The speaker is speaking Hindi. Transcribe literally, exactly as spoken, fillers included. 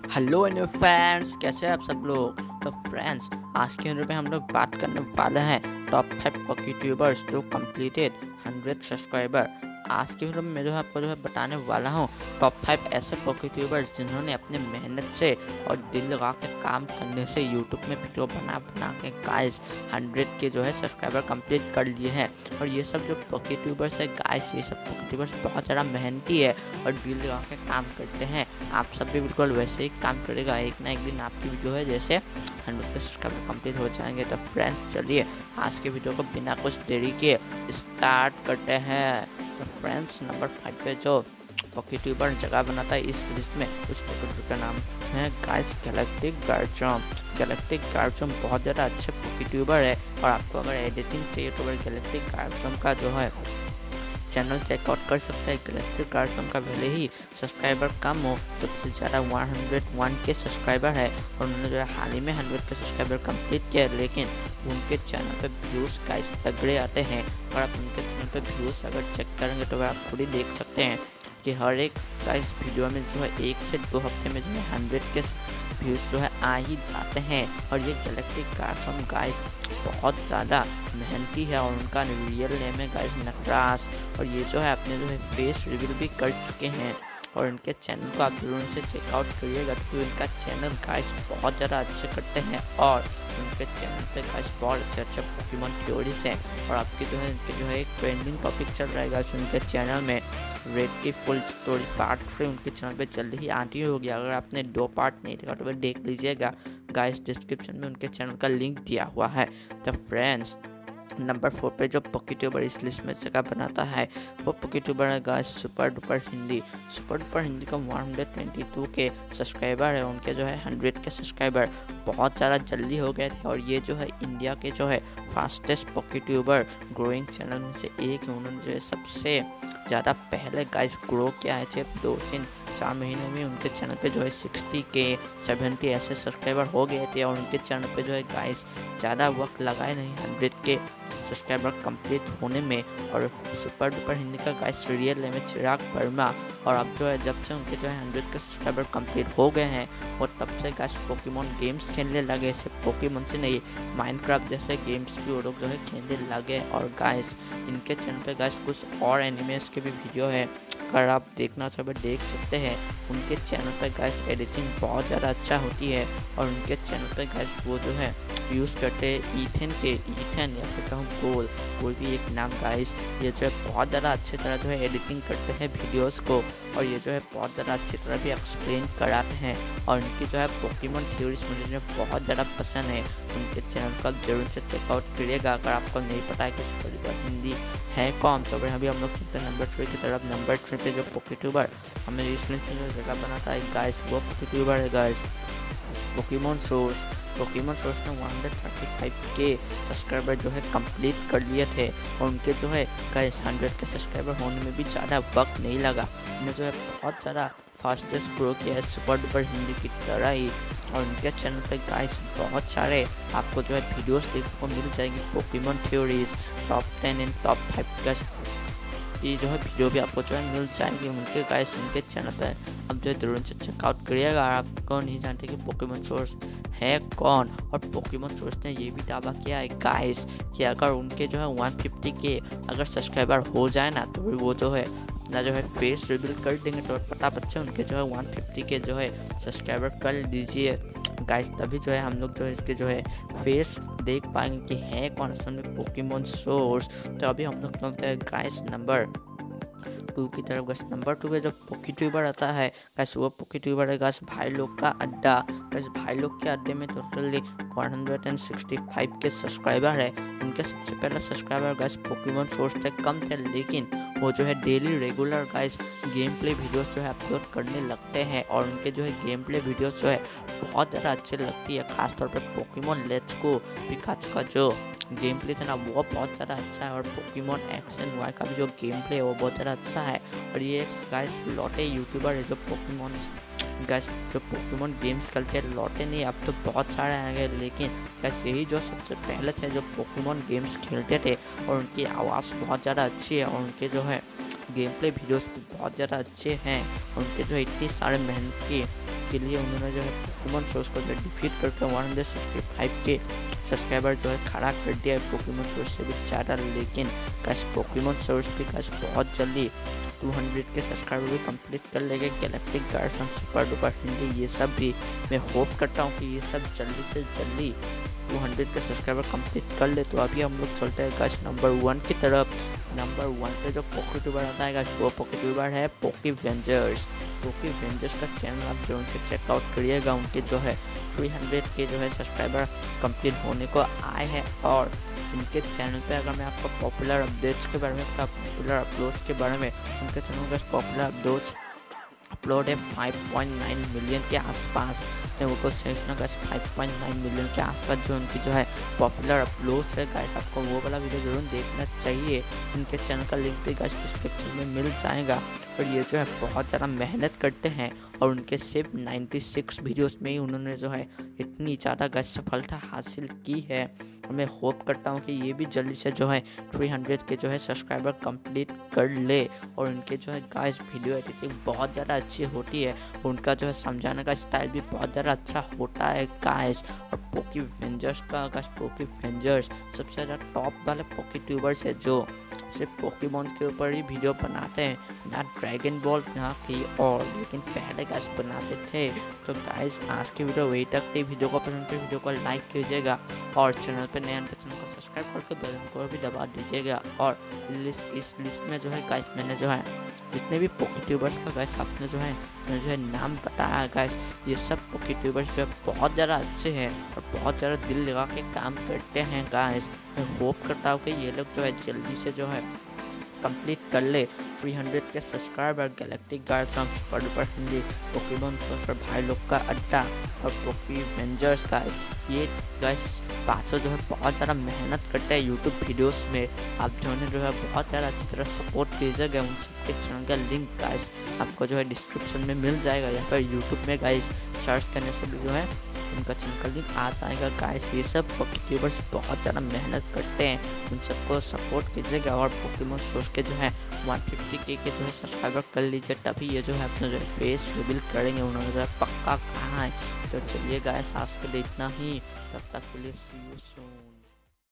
हेलो एंड फ्रेंड्स, कैसे हैं आप सब लोग। तो फ्रेंड्स, आज के वीडियो पे हम लोग बात करने वाले हैं टॉप फाइव पोकेट्यूबर्स जो कंप्लीटेड हंड्रेड सब्सक्राइबर। आज के वीडियो में मैं जो है आपको जो है बताने वाला हूँ टॉप फाइव ऐसे पोकेट्यूबर्स जिन्होंने अपने मेहनत से और दिल लगा के काम करने से यूट्यूब में वीडियो बना बना के गाइस हंड्रेड के जो है सब्सक्राइबर कंप्लीट कर लिए हैं। और ये सब जो पोकेट्यूबर्स है गाइस, ये सब पोकेट्यूबर्स बहुत ज़्यादा मेहनती है और दिल लगा के काम करते हैं। आप सब भी बिल्कुल वैसे ही काम करेगा, एक ना एक दिन आपकी भी जो है जैसे हंड्रेड के सब्सक्राइबर कंप्लीट हो जाएंगे। तो फ्रेंड्स, चलिए आज के वीडियो को बिना कुछ देरी के स्टार्ट करते हैं। तो फ्रेंड्स, नंबर फाइव पे जो पोकेट्यूबर जगह बनाता है इस लिस्ट में, उस पोकेट्यूबर का नाम है guys Galactic Garchomp. Galactic Garchomp बहुत ज़्यादा अच्छे पोकेट्यूबर है और आपको अगर एडिटिंग चाहिए तो अगर गैलेक्टिक गार्चम का जो है चैनल चेकआउट कर सकते हैं। गैलेक्टिक गार्चम का भले ही सब्सक्राइबर कम हो, सबसे ज़्यादा वन हंड्रेड वन के सब्सक्राइबर है और उन्होंने जो है हाल ही में हंड्रेड के सब्सक्राइबर कंप्लीट किया, लेकिन उनके चैनल पे व्यूज़ गाइस तगड़े आते हैं। और आप उनके चैनल पे व्यूज़ अगर चेक करेंगे तो वह आप खुद ही देख सकते हैं कि हर एक गाइस वीडियो में जो है एक से दो हफ्ते में जो है हंड्रेड के व्यूज़ जो है आ ही जाते हैं। और ये गैलेक्टिक गार्चम गाइस बहुत ज़्यादा मेहनती है और उनका रियल नेम है गाइस नटराज। और ये जो है अपने जो है फेस रिवील भी कर चुके हैं और इनके चैनल को आप जरूर से चेकआउट करिएगा क्योंकि इनका चैनल गाइस बहुत ज़्यादा अच्छे करते हैं और उनके चैनल पे गाइस बहुत अच्छे अच्छे पोकेमॉन थ्योरीज हैं। और आपके जो है इनके जो है एक ट्रेंडिंग टॉपिक चल रहा है गाइस उनके चैनल में, रेड की फुल स्टोरी पार्ट थ्री उनके चैनल पे जल्दी ही आती होगी। अगर आपने दो पार्ट नहीं देखा तो वह देख लीजिएगा गाइस, डिस्क्रिप्शन में उनके चैनल का लिंक दिया हुआ है। तो फ्रेंड्स, नंबर फोर पे जो पोकेट्यूबर इस लिस्ट में जगह बनाता है वो पोकेट्यूबर है guys super duper Hindi. Super duper Hindi का वन हंड्रेड ट्वेंटी टू के सब्सक्राइबर है, उनके जो है हंड्रेड के सब्सक्राइबर बहुत ज़्यादा जल्दी हो गए थे। और ये जो है इंडिया के जो है फास्टेस्ट पोकेट्यूबर ग्रोइंग चैनल में से एक है। उन्होंने जो है सबसे ज़्यादा पहले गाइस ग्रो किया है, सिर्फ दो तीन चार महीने में उनके चैनल पे जो है सिक्सटी के सेवेंटी ऐसे सब्सक्राइबर हो गए थे। और उनके चैनल पे जो है गाइस ज़्यादा वक्त लगाए नहीं हंड्रेड के सब्सक्राइबर कंप्लीट होने में। और सुपर डुपर हिंदी का गाइस रियल नेम है चिराग वर्मा। और अब जो है जब से उनके जो है हंड्रेड के सब्सक्राइबर कंप्लीट हो गए हैं और तब से गाइस पोकेमॉन गेम्स खेलने लगे। सिर्फ पोकेमॉन से नहीं, माइनक्राफ्ट जैसे गेम्स भी वो लोग जो है खेलने लगे। और गाइस इनके चैनल पे गाइस कुछ और एनिमेस के भी वीडियो है, अगर आप देखना चाहे देख सकते हैं। उनके चैनल पे गाइस एडिटिंग बहुत ज़्यादा अच्छा होती है और उनके चैनल पे गाइस वो जो है यूज़ करते हैं ईथन के ईथन या फिर कहूँ गोल, कोई भी एक नाम गाइस। ये जो है बहुत ज़्यादा अच्छी तरह जो है एडिटिंग करते हैं वीडियोस को और ये जो है बहुत ज़्यादा अच्छी तरह भी एक्सप्लेन कराते हैं। और उनकी जो है पोकेमॉन थ्योरीज मुझे जो है बहुत ज़्यादा पसंद है। उनके चैनल का जरूर से चेकआउट करिएगा अगर आपको नहीं पता है कि सुपर हिंदी है कौन। तो फिर अभी हम लोग चलते हैं नंबर थ्री की तरफ। नंबर थ्री पे जो पोकेट्यूबर हमें इस लिस्ट में जो जगह बनाता है गाइस वो पोकेट्यूबर है guys Pokemon source. Pokemon source ने वन हंड्रेड थर्टी फाइव के सब्सक्राइबर जो है कंप्लीट कर लिए थे और उनके जो है गाइस हंड्रेड के सब्सक्राइबर होने में भी ज़्यादा वक्त नहीं लगा। उन्हें जो है बहुत ज़्यादा फास्टेस्ट ग्रो किया है सुपर डुपर हिंदी की तरह ही। और उनके चैनल पे गाइस बहुत सारे आपको जो है वीडियोस देखने को मिल जाएगी, Pokemon theories, top ten and top five का की जो है वीडियो भी आपको जो है मिल जाएगी उनके गाइस उनके चैनल पे। अब जो है जरूर से चेकआउट करिएगा। आपको नहीं जानते कि पोकेमॉन सोर्स है कौन। और पोकेमॉन सोर्स ने ये भी दावा किया है गाइस कि अगर उनके जो है वन फिफ्टी के अगर सब्सक्राइबर हो जाए ना तो वो जो है ना जो है फेस रिवील कर देंगे। तो पता बच्चे उनके जो है वन फिफ्टी के जो है सब्सक्राइबर कर लीजिए गाइस, तभी जो है हम लोग जो है इसके जो है फेस देख पाएंगे कि है कौन असल में पोकेमॉन सोर्स। तो अभी हम लोग चलते हैं गाइस नंबर टू की तरफ। गाइस नंबर टू पे जो पोकेट्यूबर आता है गाइस वो पोकेट्यूबर है गाइस भाई लोग का अड्डा। गाइस भाई लोग के अड्डे में totally one hundred sixty five के सब्सक्राइबर है। उनके सबसे पहले सब्सक्राइबर गाइस पोकेमॉन सोर्स से कम थे, लेकिन वो जो है daily regular guys game play videos जो है अपलोड करने लगते हैं। और उनके जो है गेम प्ले वीडियोस जो है बहुत ज़्यादा अच्छी लगती है, खासतौर पर पोकेमॉन लेट्स गो पिकाचू का जो गेम प्ले था ना वो बहुत ज़्यादा अच्छा है। और पोकेमॉन एक्स एंड वाई का भी जो गेम प्ले है वो बहुत ज़्यादा अच्छा है। और ये एक गाइस लौटे यूट्यूबर है जो पोकेमॉन गाइस जो पोकेमॉन गेम्स खेलते हैं, लौटे नहीं अब तो बहुत सारे आएंगे, लेकिन गाइस यही जो सबसे पहले थे जो पोकेमॉन गेम्स खेलते थे। और उनकी आवाज़ बहुत ज़्यादा अच्छी है और उनके जो है गेम प्ले वीडियोस भी बहुत ज़्यादा अच्छे हैं। और उनके जो इतनी सारे मेहनत की के लिए उन्होंने जो है पोकेमॉन सोर्स को जो है डिफीट करके वन हंड्रेड सिक्सटी फाइव के सब्सक्राइबर जो है खड़ा कर दिया है पोकेमॉन सोर्स से भी ज़्यादा। लेकिन गाइस पोकेमॉन सोर्स भी गाइस बहुत जल्दी टू हंड्रेड के सब्सक्राइबर भी कंप्लीट कर लेंगे। गैलेक्टिक गार्ड्स और सुपर डुपर हिंदी ये सब भी मैं होप करता हूँ कि ये सब जल्दी से जल्दी टू हंड्रेड के सब्सक्राइबर कंप्लीट कर ले। तो अभी हम लोग चलते हैं गाइस नंबर वन की तरफ। नंबर वन पे जो पोकेट्यूबर आता है गाइस वो पोकेट्यूबर है पोकेवेंजर्स। पोकेवेंजर्स का चैनल आप जरूर से चेकआउट करिएगा। उनके जो है थ्री हंड्रेड के जो है सब्सक्राइबर कंप्लीट होने को आए हैं और इनके चैनल पे अगर मैं आपको पॉपुलर अपडेट्स के बारे में पॉपुलर अपलोड्स के बारे में उनके चैनल का पॉपुलर अपलोड्स अपलोड है फाइव पॉइंट नाइन मिलियन के आसपास। मैं वो सोचना guys five point nine million के आसपास जो उनकी जो है पॉपुलर अपलोड्स है गाइस, आपको वो वाला वीडियो जरूर देखना चाहिए। इनके चैनल का लिंक भी गाइस डिस्क्रिप्शन में मिल जाएगा। और ये जो है बहुत ज़्यादा मेहनत करते हैं और उनके सिर्फ नाइन्टी सिक्स वीडियोस में ही उन्होंने जो है इतनी ज़्यादा गाइस सफलता हासिल की है। और मैं होप करता हूँ कि ये भी जल्दी से जो है थ्री हंड्रेड के जो है सब्सक्राइबर कंप्लीट कर ले। और उनके जो है गाइस वीडियो एडिटिंग बहुत ज़्यादा अच्छी होती है, उनका जो है समझाने का स्टाइल भी बहुत ज़्यादा अच्छा होता है गाइस। और पोकेवेंजर्स का गाइस पोकेवेंजर्स सबसे ज़्यादा टॉप वाले पोकेट्यूबर्स है जो सिर्फ पोकेमॉन के ऊपर ही वीडियो बनाते हैं, ना ड्रैगन बॉल ना की और लेकिन पहले गाइस बनाते थे। तो गाइस आज की वीडियो वही तक थी। वीडियो को पसंद है वीडियो को लाइक कीजिएगा और चैनल पे नए तो चैनल को सब्सक्राइब करके बेल आइकन को भी दबा दीजिएगा। और लिस्ट इस लिस्ट में जो है गाइस मैंने जो है जितने भी पोकेट्यूबर्स का गाइस आपने जो है मैंने जो है नाम बताया गाइस, ये सब पोकेट्यूबर्स जो है बहुत ज़्यादा अच्छे हैं और बहुत ज़्यादा दिल लगा के काम करते हैं गाइस। मैं होप करता हूँ कि ये लोग जो है जल्दी से जो है कंप्लीट कर ले थ्री हंड्रेड के सब्सक्राइबर। गैलेक्टिक गार्ड्स और super duper Hindi Pokemon source और भाई लोग का अड्डा और पोकेवेंजर्स गाइस, ये गाइस पाँचों जो है बहुत ज़्यादा मेहनत करते हैं यूट्यूब वीडियोस में। आप जो है जो है बहुत ज़्यादा अच्छी तरह सपोर्ट कीजिएगा। उन सबके चैनल का लिंक गाइस आपको जो है डिस्क्रिप्शन में मिल जाएगा। यहाँ पर यूट्यूब में गाइस सर्च करने से भी जो है उनका चैनल का लिंक आ जाएगा गाइस। ये सब पोकेट्यूबर्स बहुत ज़्यादा मेहनत करते हैं, उन सबको सपोर्ट कीजिएगा। और पोकेमॉन सोर्स के जो है वन फिफ्टी के के जो है सब्सक्राइबर कर लीजिए, तभी ये जो है अपना जो है फेस रिवील करेंगे। उन्होंने जो है पक्का कहा है। तो चलिए गाइस आज के लिए इतना ही, तब तक के लिए सी यू सून।